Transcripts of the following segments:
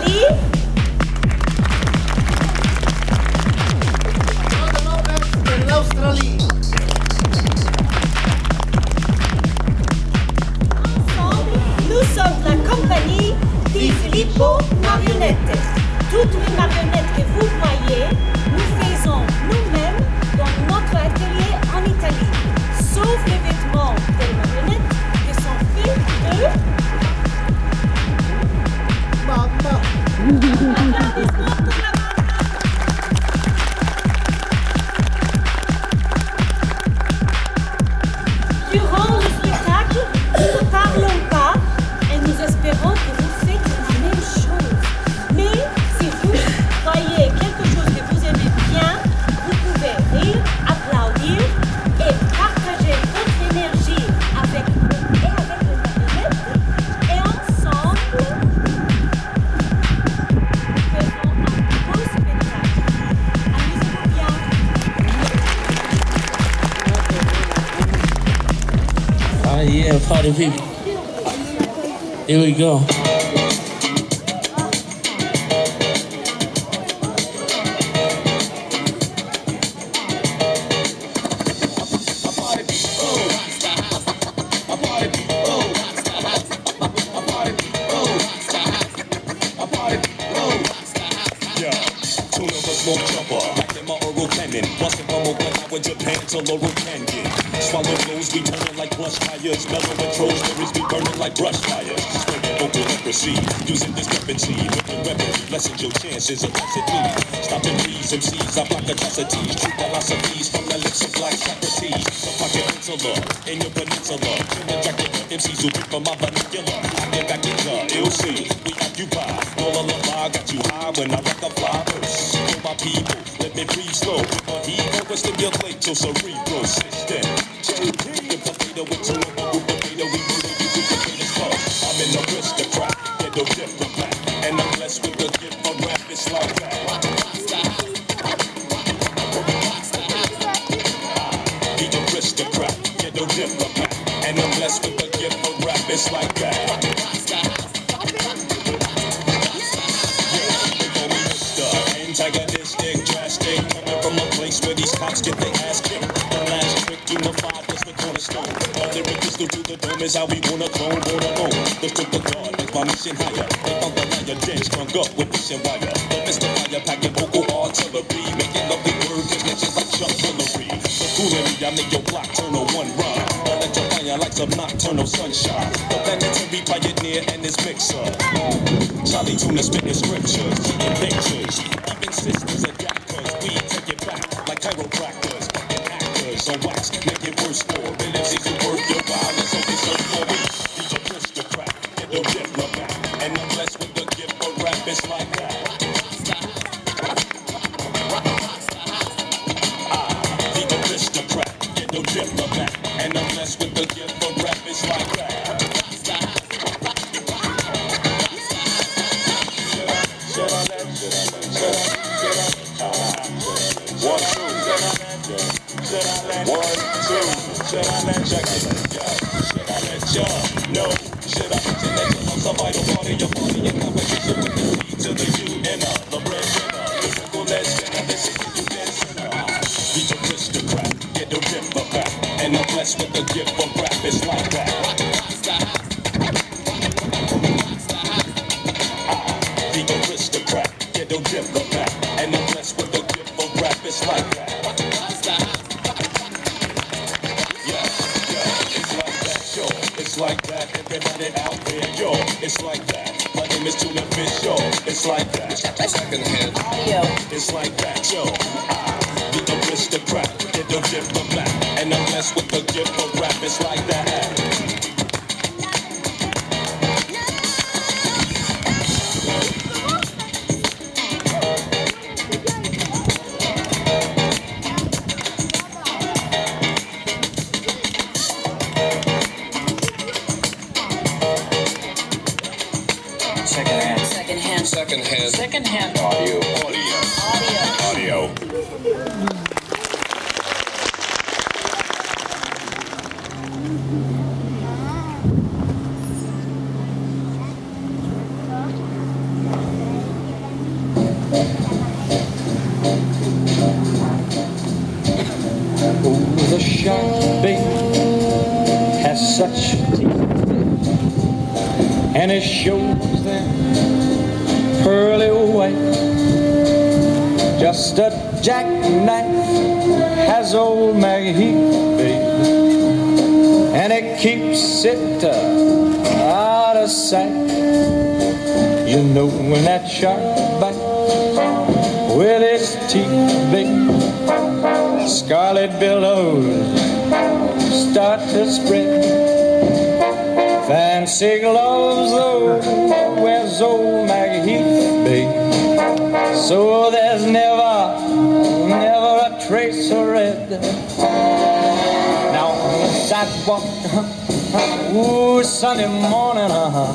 qui? De l'Australie. Ensemble, nous sommes la compagnie Di Filippo Marionnettes. Toutes les marionnettes que vous voyez, nous faisons nous-mêmes dans notre atelier en Italie, sauf les vêtements des marionnettes qui sont faits de... Mamma. Applaudissements pour la Durant le spectacle, nous ne parlons pas et nous espérons que vous faites la même chose. Mais si vous voyez quelque chose que vous aimez bien, vous pouvez rire, applaudir et partager votre énergie avec nous et avec les marionnettes. Et ensemble, faisons un beau spectacle. Amusez-vous bien. Ah, yeah, party people. Here we go. Smoke jumper, back in my oral cannon. Busting from Oakland, I went Japan to Laurel Canyon. Swallow blows, we turning like plush tires. Mellow intros, lyrics be burning like brush fires. Spreading vocal leprosy, using discrepancy. Looking weapons, lessen your chances of me. Stopping these MCs, I block atrocities. True philosophies from the lips of black Socrates. The pocket peninsula, in your peninsula. Killing Dracula, MCs who from my vernacular. I get back in the LC, we occupy. Roll a lullaby, got you high when I rock a fly verse. My people, let me breathe slow. My ego will stimulate your cerebral system. JP, the potato with two of the group potato, we do the greatest fuck. I'm an aristocrat, get no diplomat, and I'm blessed with the gift of rap. It's like that. The aristocrat, get no diplomat, and I'm blessed with the gift of rap. It's like that. Antagonistic, drastic, coming from a place where these cops get their ass kicked. The last trick, unified, is the cornerstone. All the pistol to the dome is how we wanna clone, born alone. The strip the guard, make my mission higher. They found the liar, den strung up with fishing wire. The mystifier, packing vocal artillery, making lovely word connections like Chuck Willery. The foolery, I make your block turn on one rhyme. Electrifying like some nocturnal sunshine. The planetary pioneer and his mixer. Charlie Tuna spitting scriptures, keeping pictures. Sisters adapt cause we take it back like chiropractors and actors on wax, make it worse for minutes. Easy work your violence, only serve for me. The aristocrat, get no diplomat, and I'm blessed with the gift of rap. It's like that. The aristocrat, get no diplomat, and I'm blessed with the gift of rap. It's like that. Should I let check it? Should I let ya know? Should I let you know? Some vital part of your body in competition with the B to the U and the breadwinner. Lyrical legend, and listen to you dancing. The aristocrat, get no diplomat, and I'm blessed with the gift of rap. It's like that. The aristocrat, get no diplomat, and I'm blessed with the gift of rap. It's like that. It's like that, everybody out there, yo. It's like that. My name is Tuna Fish, yo. It's like that. Secondhand audio. It's like that, yo. The aristocrat, get the diplomat, and I'm blessed with the gift of rap. It's like that. Secondhand audio. shark bait has such teeth, and it shows them pearly white. Just a jackknife has old Maggie Heath, babe, and it keeps it out of sight. You know when that shark bites with its teeth, babe, scarlet billows start to spread. Fancy gloves, though, wears old Maggie Heath, babe, so there's never a trace of red. Now on the sidewalk, ooh, Sunday morning,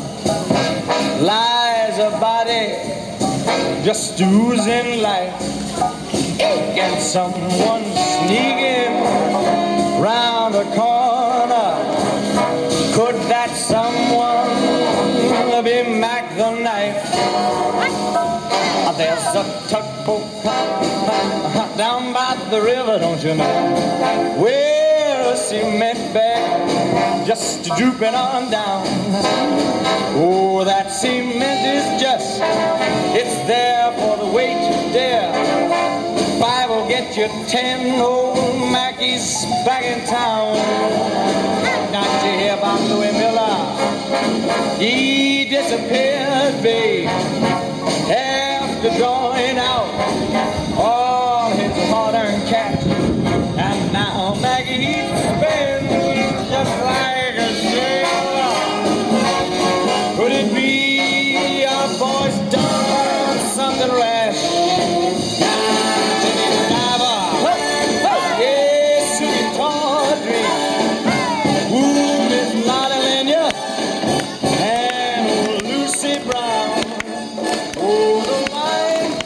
lies a body just oozing life, and someone sneaking round the corner. Could that someone be Mac the Knife? There's a tugboat down by the river, don't you know, where a cement bag just drooping on down. Oh, that cement is just, it's there for the weight to dare. 5 will get you 10, old Mackie's back in town. Not to hear about Louis Miller, he disappeared, babe, after drawing out all his hard-earned cash. And now Maggie spends just like a sailor. Could it be our boy's done something rash? Yes, sweet Tawdry, ooh, Miss Lotta Lenya, and old Lucy Brown. Oh, the line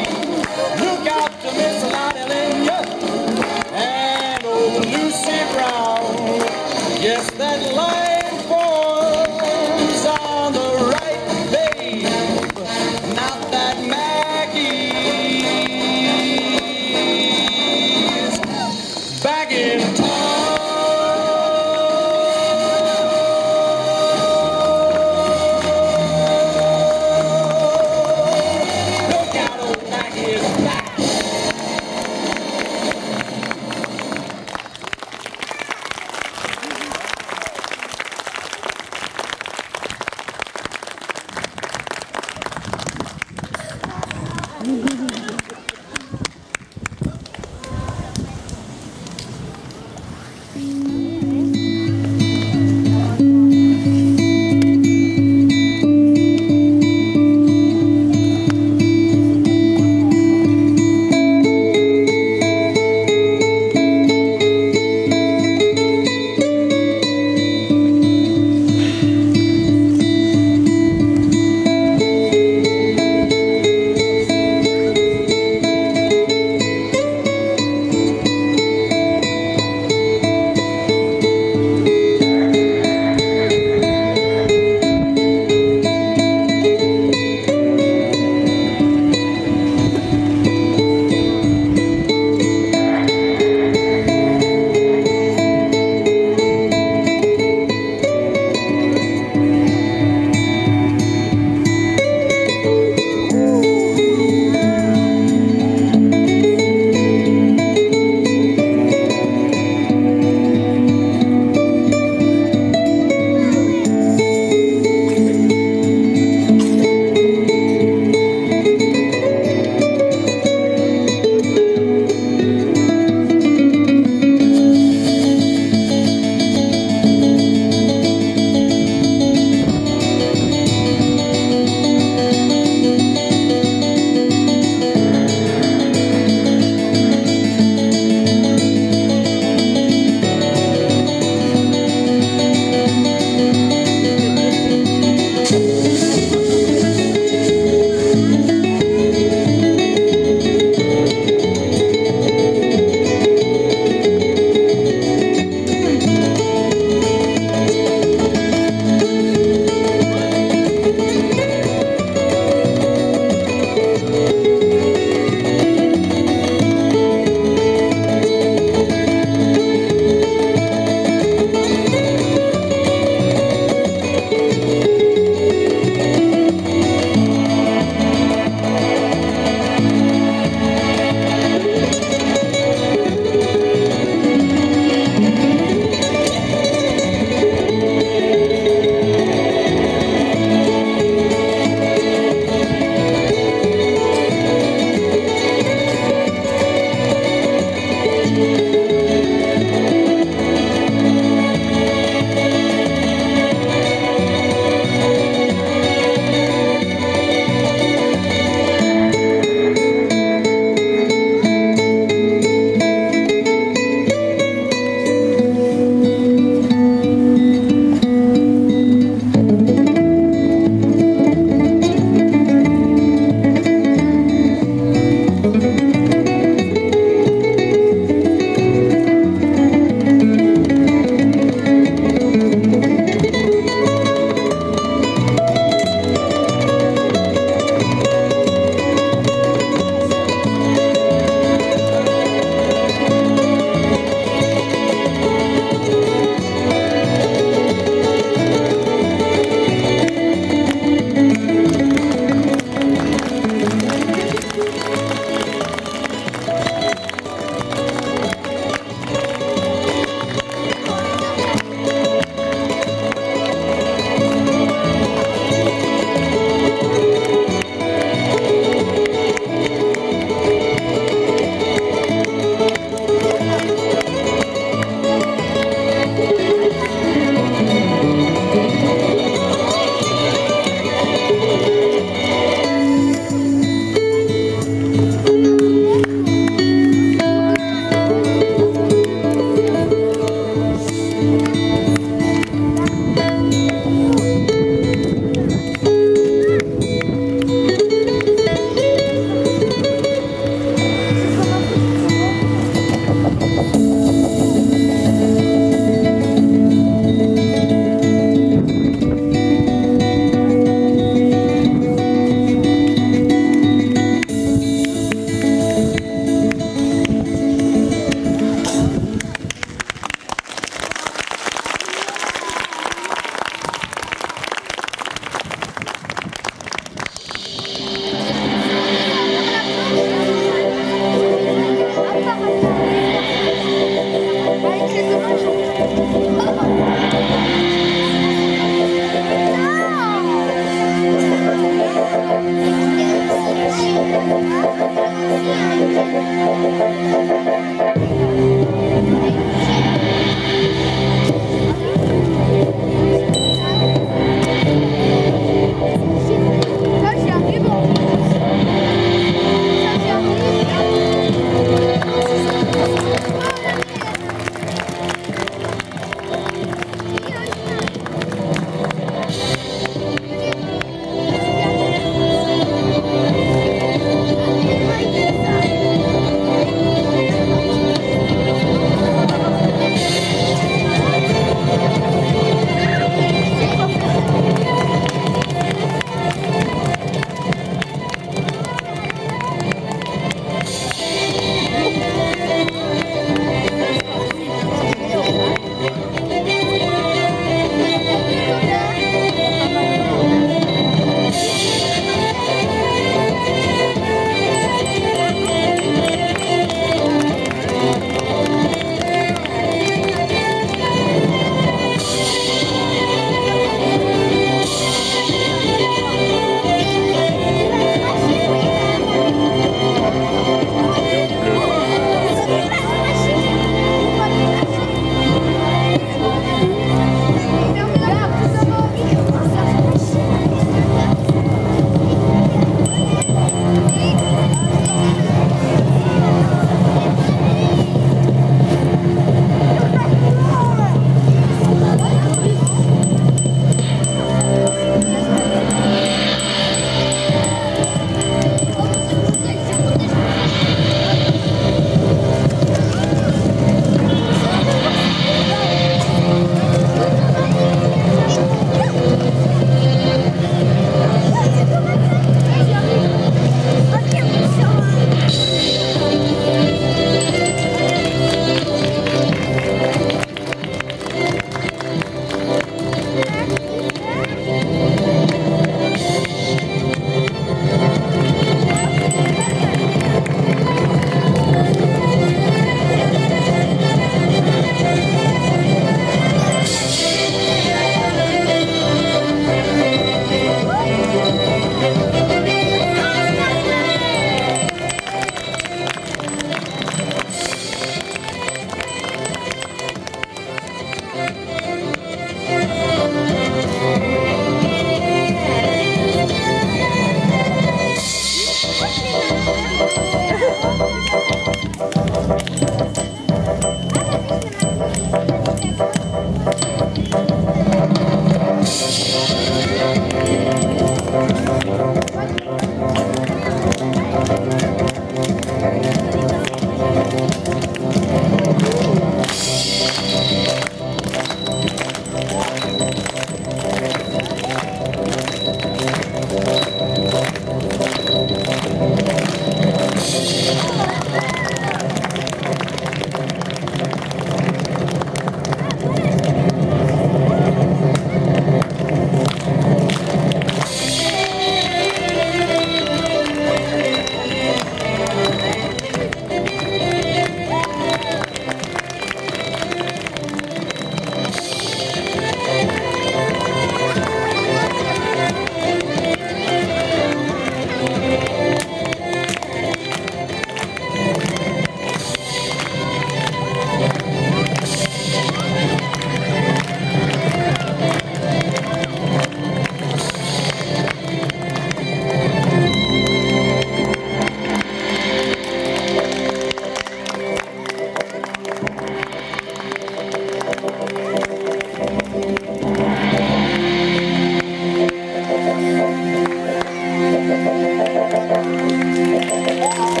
Thank you.